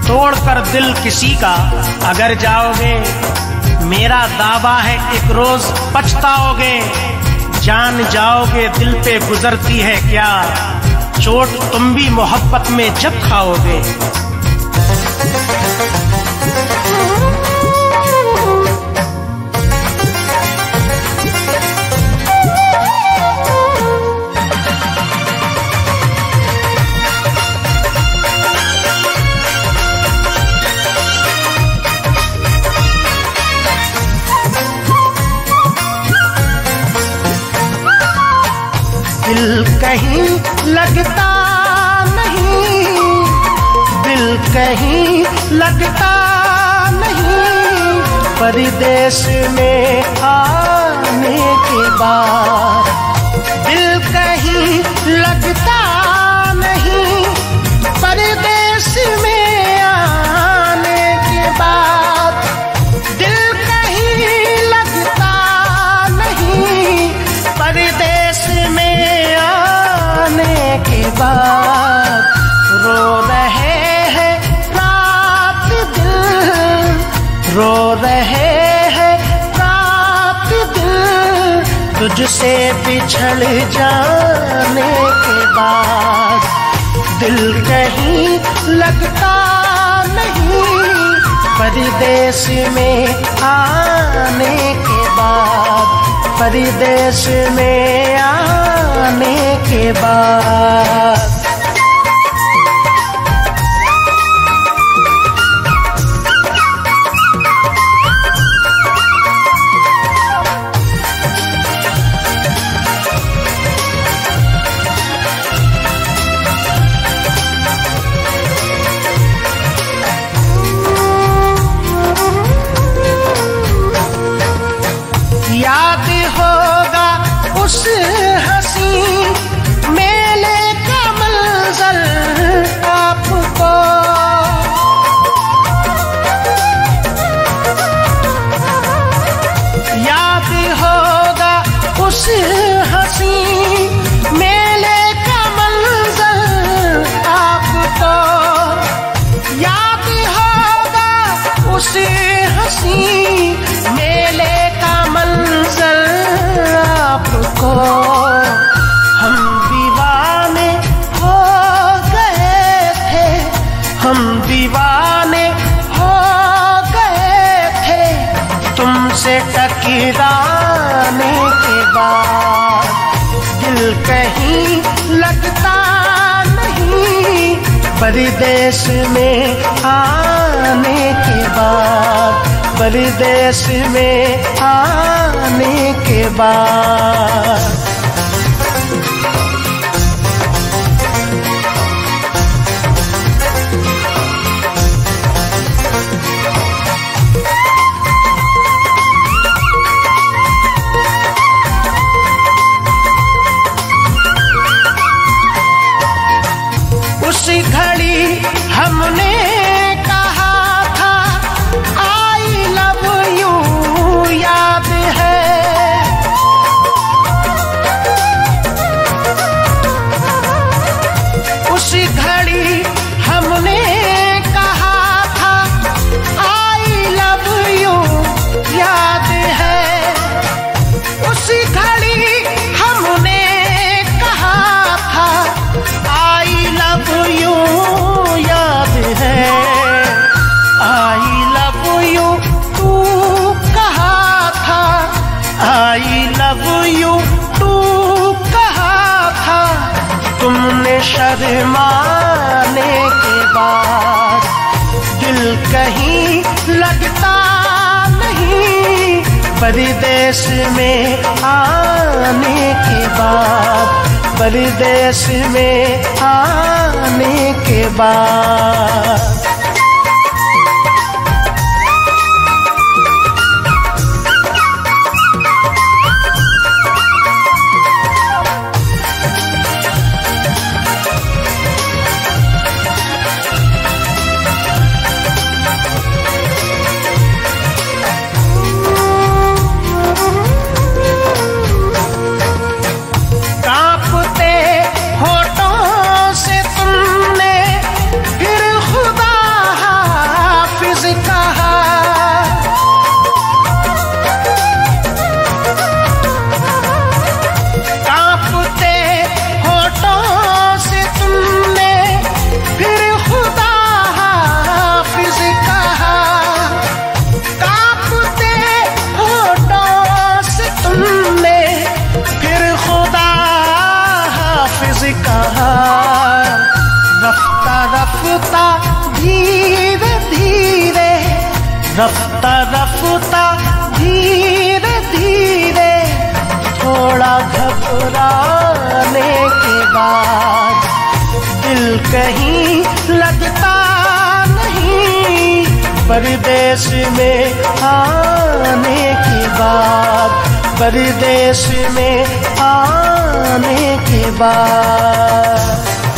तोड़कर दिल किसी का अगर जाओगे, मेरा दावा है एक रोज पछताओगे। जान जाओगे दिल पे गुजरती है क्या, चोट तुम भी मोहब्बत में जब खाओगे। दिल कहीं लगता नहीं, दिल कहीं लगता नहीं, परदेश में आने के बाद। दिल कहीं लगता नहीं, परदेश में आने के बाद। दिल कहीं लगता नहीं, परदेश में के बाद। रो रहे हैं रात दिन, रो रहे हैं रात दिन, तुझसे बिछड़ जाने के बाद। दिल कहीं लगता नहीं, परदेश में आने के बाद, परदेश में आने के बाद। याद होगा उस हंसी मेले का मंजर आपको, याद होगा उस हंसी मेले का मंजर आपको, याद होगा उस हंसी मेले का मंजर आपको। हम दीवाने हो गए थे, हम दीवाने हो गए थे, तुमसे टकराने के बाद। दिल कहीं लगता नहीं, परदेश में आने के बाद, परदेश में आने के बाद। उस घड़ी हमने कहा था आई लव यू, याद है। उस घड़ी हमने कहा था आई लव यू, याद है। उस घड़ी हमने कहा था आई लव यू, याद है। आई लव यू तू कहा था, आई लव यू तू कहा था, तुमने शर्माने के बाद। दिल कहीं लगता नहीं, परदेश में आने के बाद, परदेश में आने के बाद। कांपते होठों से तुमने फिर खुदा रफ्ता धीरे धीरे, रफ्ता रफ्ता धीरे धीरे, थोड़ा घबराने के बाद दिल कहीं लगता नहीं, परदेश में आने के बाद, परदेश में आने के बाद।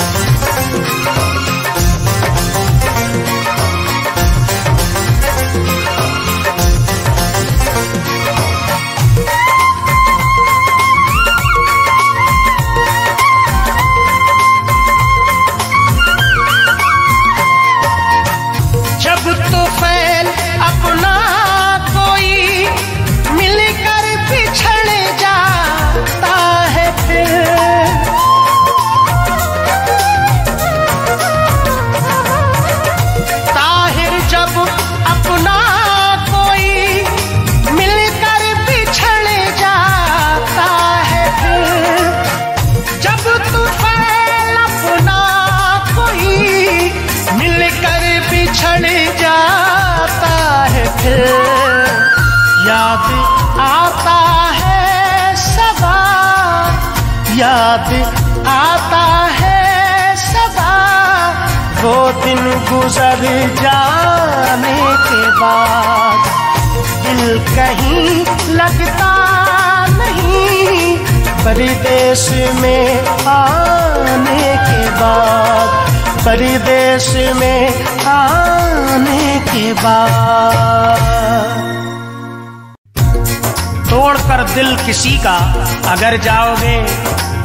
जब तूफान अपना कोई मिलकर बिछड़ जाता है, फिर ताहिर जब अपना कोई मिलकर बिछड़ जाता है, फिर जब तूफान अपना कोई मिलकर बिछड़ जाता है, फिर याद आता है सदा, याद आता है सदा, वो दिन गुजर जाने के बाद दिल कहीं लगता नहीं, परदेश में आने के बाद, परदेश में आने के बाद। तोड़कर दिल किसी का अगर जाओगे,